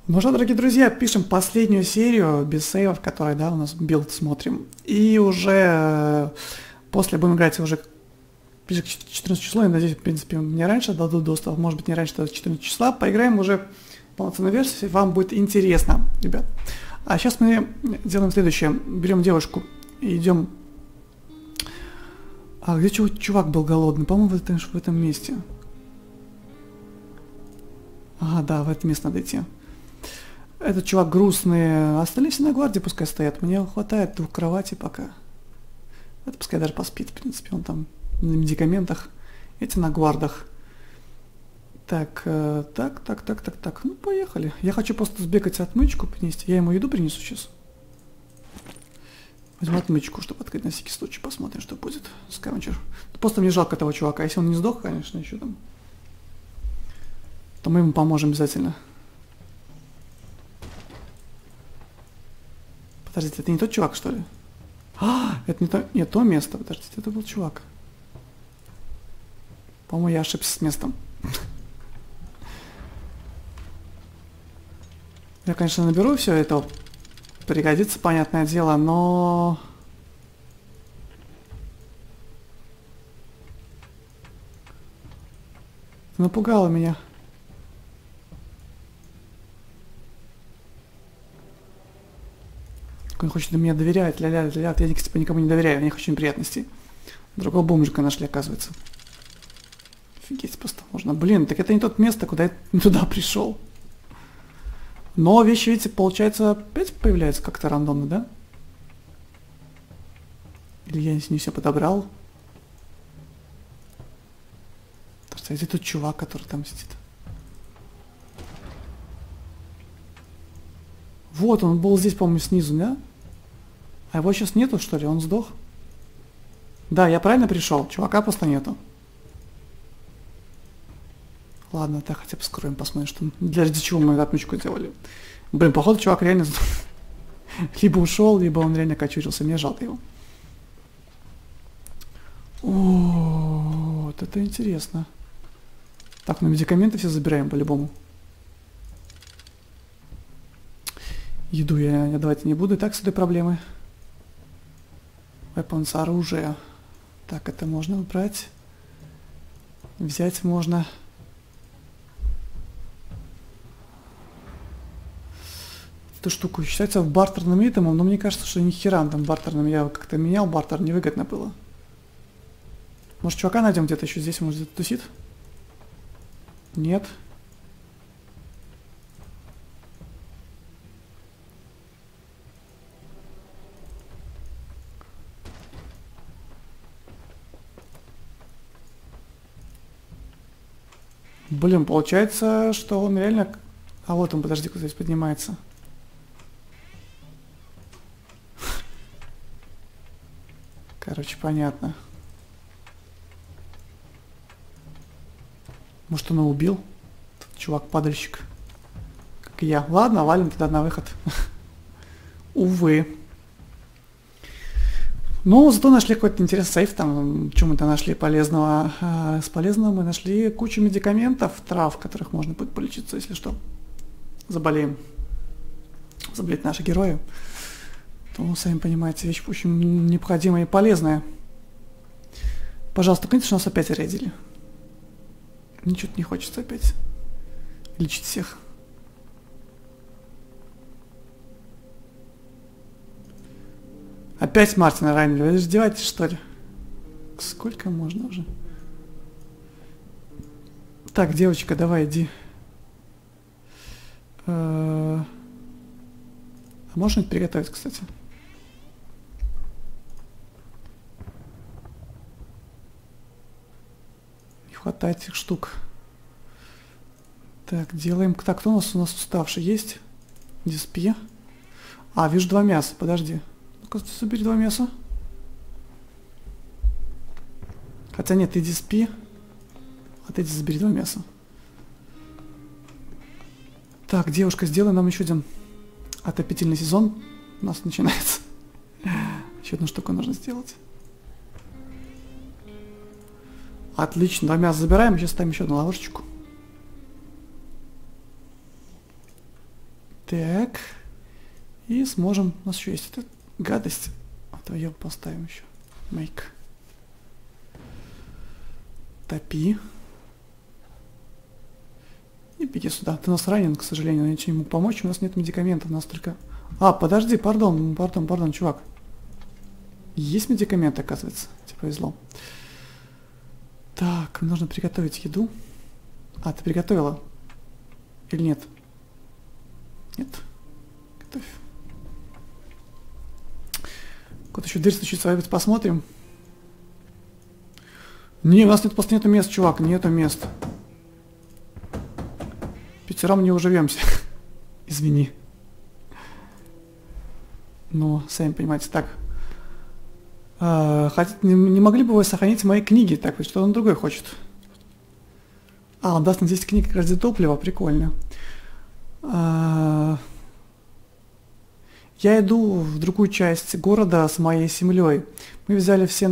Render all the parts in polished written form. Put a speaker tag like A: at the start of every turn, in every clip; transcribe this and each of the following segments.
A: Ну что, дорогие друзья, пишем последнюю серию без сейвов, которая, да, у нас билд смотрим. И уже после будем играть уже ближе к 14 числу, я надеюсь, в принципе, мне раньше дадут доступ, может быть, не раньше, даже 14 числа. Поиграем уже в полноценной версии, вам будет интересно, ребят. А сейчас мы делаем следующее. Берем девушку и идем... А где чувак был голодный? По-моему, в этом месте. Ага, да, в это место надо идти. Этот чувак грустный. Остались на гвардии, пускай стоят. Мне хватает 2 кровати пока. Это пускай даже поспит, в принципе. Он там на медикаментах. Эти на гвардах. Так. Ну, поехали. Я хочу просто сбегать отмычку принести. Я ему еду принесу сейчас. Возьму отмычку, чтобы открыть на всякий случай. Посмотрим, что будет. Скавенчер. Просто мне жалко этого чувака. Если он не сдох, конечно, еще там, то мы ему поможем обязательно. Подождите, это не тот чувак, что ли? А, это не то место. Подождите, это был чувак. По-моему, я ошибся с местом. Я, конечно, наберу все это. Пригодится, понятное дело, но... Напугало меня. Он хочет мне доверять, ля-ля-ля. Я, кстати, никому не доверяю, у них очень неприятностей. Другого бомжика нашли, оказывается. Офигеть просто можно. Блин, так это не то место, куда я туда пришел. Но вещи, видите, получается, опять появляются как-то рандомно, да? Или я не все подобрал? Где тот чувак, который там сидит? Вот, он был здесь, по-моему, снизу, да? А его сейчас нету, что ли? Он сдох? Да, я правильно пришел? Чувака просто нету. Ладно, так хотя бы скроем, посмотрим, что... Для чего мы эту отмычку делали. Блин, походу, чувак реально либо ушел, либо он реально кочурился. Мне жалко его. О, вот это интересно. Так, ну медикаменты все забираем по-любому. Еду я давать не буду, и так с этой проблемы. Weapons, оружие. Так, это можно убрать. Взять можно. Эту штуку считается бартерным итемом, но мне кажется, что ни хера там бартерным. Я как-то менял бартер, невыгодно было. Может, чувака найдем где-то еще здесь, может, где-то тусит? Нет. Блин, получается, что он реально... А вот он, подожди, куда здесь поднимается. Короче, понятно. Может, он его убил? Чувак-падальщик. Как и я. Ладно, валим тогда на выход. Увы. Ну, зато нашли какой-то интересный сейф, там, что мы-то нашли полезного. С полезного мы нашли кучу медикаментов, трав, которых можно будет полечиться, если что. Заболеем. Заболеют наши герои. То, сами понимаете, вещь очень необходимая и полезная. Пожалуйста, конечно, нас опять рядили. Ничего не хочется опять лечить всех. Опять Мартина ранили. Вы издеваетесь, что ли? Сколько можно уже? Так, девочка, давай, иди. А можно это приготовить, кстати? Не хватает этих штук. Так, делаем... Так, кто у нас уставший есть? Диспи. А, вижу 2 мяса, подожди. Ну-ка, забери 2 мяса. Хотя нет, ты диспи. А ты забери 2 мяса. Так, девушка, сделай нам еще один отопительный сезон. У нас начинается. Еще одну штуку нужно сделать. Отлично, 2 мяса забираем. Сейчас ставим еще одну ловушечку. Так. И сможем... У нас еще есть эта гадость. Вдвоем поставим еще. Make. Топи. И беги сюда. Ты у нас ранен, к сожалению. Я ничего не мог помочь. У нас нет медикаментов. У нас только... А, подожди, пардон, чувак. Есть медикаменты, оказывается. Тебе повезло. Так, нужно приготовить еду. А, ты приготовила? Или нет? Нет. Готовь. Вот еще дверь стучится, посмотрим. Не, у нас нет, просто нету мест, чувак, нету мест. Пятером не уживемся. Извини. Ну, сами понимаете, так. Не могли бы вы сохранить мои книги? Так, что он другой хочет. А, он даст нам 10 книг ради топлива, прикольно. Я иду в другую часть города с моей семьей. Мы взяли все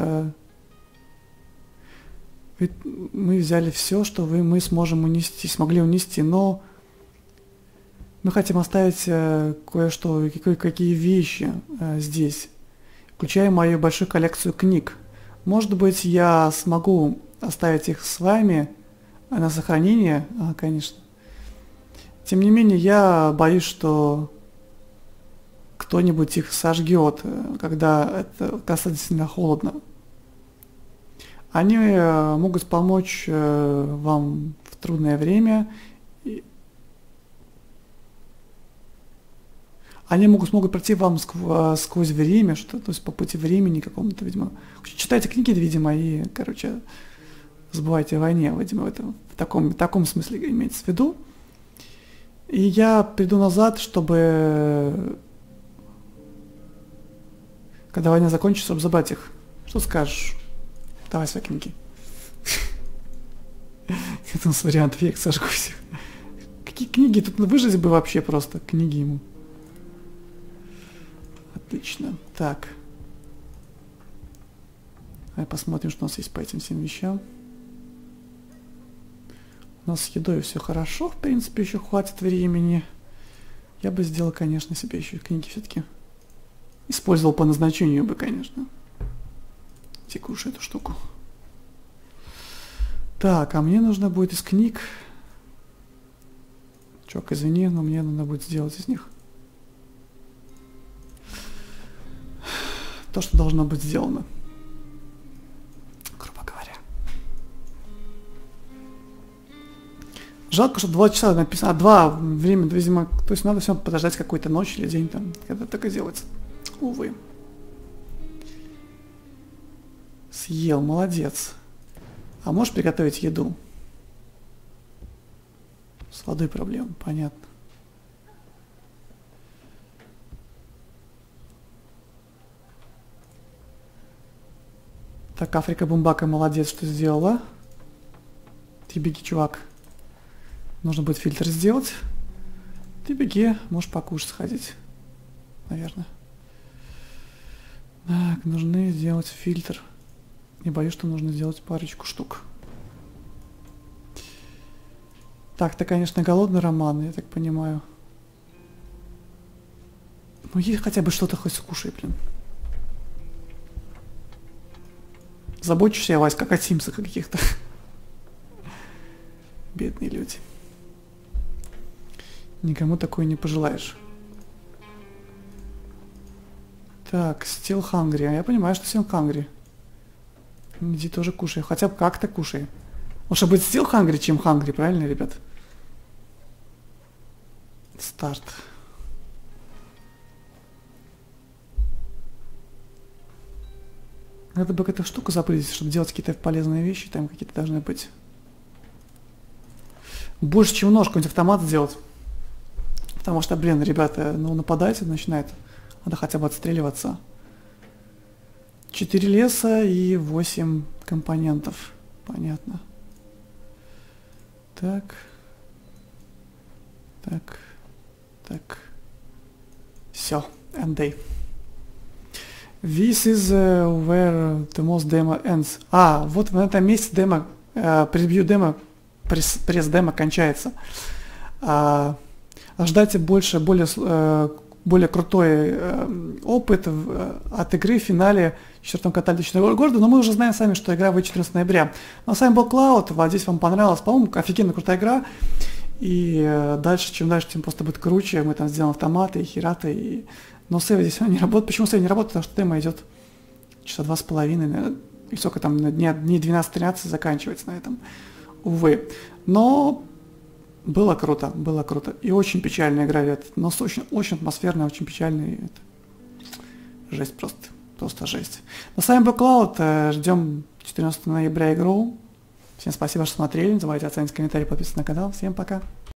A: мы взяли все, что мы смогли унести, но мы хотим оставить кое-что, кое-какие вещи здесь, включая мою большую коллекцию книг. Может быть, я смогу оставить их с вами на сохранение, конечно. Тем не менее, я боюсь, что кто-нибудь их сожгет, когда это достаточно холодно. Они могут помочь вам в трудное время. Они смогут пройти вам сквозь время, то есть по пути времени какому-то, видимо. Читайте книги, видимо, и, короче, забывайте о войне, видимо, в таком смысле имеется в виду. И я приду назад, чтобы... Когда война закончится, чтобы забрать их. Что скажешь? Давай свои книги. Это у нас вариантов, я их сожгусь. Какие книги? Тут выжить бы вообще просто. Книги ему. Отлично. Так. Давай посмотрим, что у нас есть по этим всем вещам. У нас с едой все хорошо, в принципе, еще хватит времени. Я бы сделал, конечно, себе еще книги все-таки. Использовал по назначению бы, конечно. Текущую эту штуку. Так, а мне нужно будет из книг... Чувак, извини, но мне надо будет сделать из них то, что должно быть сделано. Грубо говоря. Жалко, что 2 часа написано, 2 время, видимо, то есть надо все подождать какую-то ночь или день там, когда так и делается. Увы. Съел, молодец. А можешь приготовить еду? С водой проблем, понятно. Так, Африка Бумбака молодец, что сделала. Ты беги, чувак. Нужно будет фильтр сделать. Ты беги, можешь покушать сходить. Наверное. Так, нужно сделать фильтр. Не боюсь, что нужно сделать парочку штук. Так, ты, конечно, голодный, Роман, я так понимаю. Ну, есть хотя бы что-то хоть скушай, блин. Заботишься о вас, как о Симсах каких-то. Бедные люди. Никому такое не пожелаешь. Так, still hungry. А я понимаю, что still hungry. Иди тоже кушай. Хотя бы как-то кушай. Лучше быть still hungry, чем hungry, правильно, ребят? Старт. Надо бы какую-то штуку запрыгнуть, чтобы делать какие-то полезные вещи. Там какие-то должны быть. Больше, чем нож, какой-нибудь автомат сделать. Потому что, блин, ребята, ну нападать начинает. Надо хотя бы отстреливаться. 4 леса и 8 компонентов. Понятно. Так. Так. Так. Все. End day. This is where the most demo ends. А, вот в этом месте демо, превью демо, пресс-демо кончается. Ожидайте больше, более крутой опыт от игры в финале 4-м квартале 2000 года, но мы уже знаем сами, что игра выйдет 14 ноября. Но с вами был Cloud, надеюсь, вам понравилось. По-моему, офигенно крутая игра. И чем дальше, тем просто будет круче. Мы там сделаем автоматы и хераты. Но сейв здесь не работает. Почему сейв не работает? Потому что демо идет часа 2,5. И сколько там, дни 12-13 заканчивается на этом. Увы. Но было круто. И очень печальная игра, ребят. Но очень атмосферная, очень печальная. Это жесть просто жесть. Но с вами был Cloud. Ждем 14 ноября игру. Всем спасибо, что смотрели. Не забывайте оценить комментарии, подписываться на канал. Всем пока.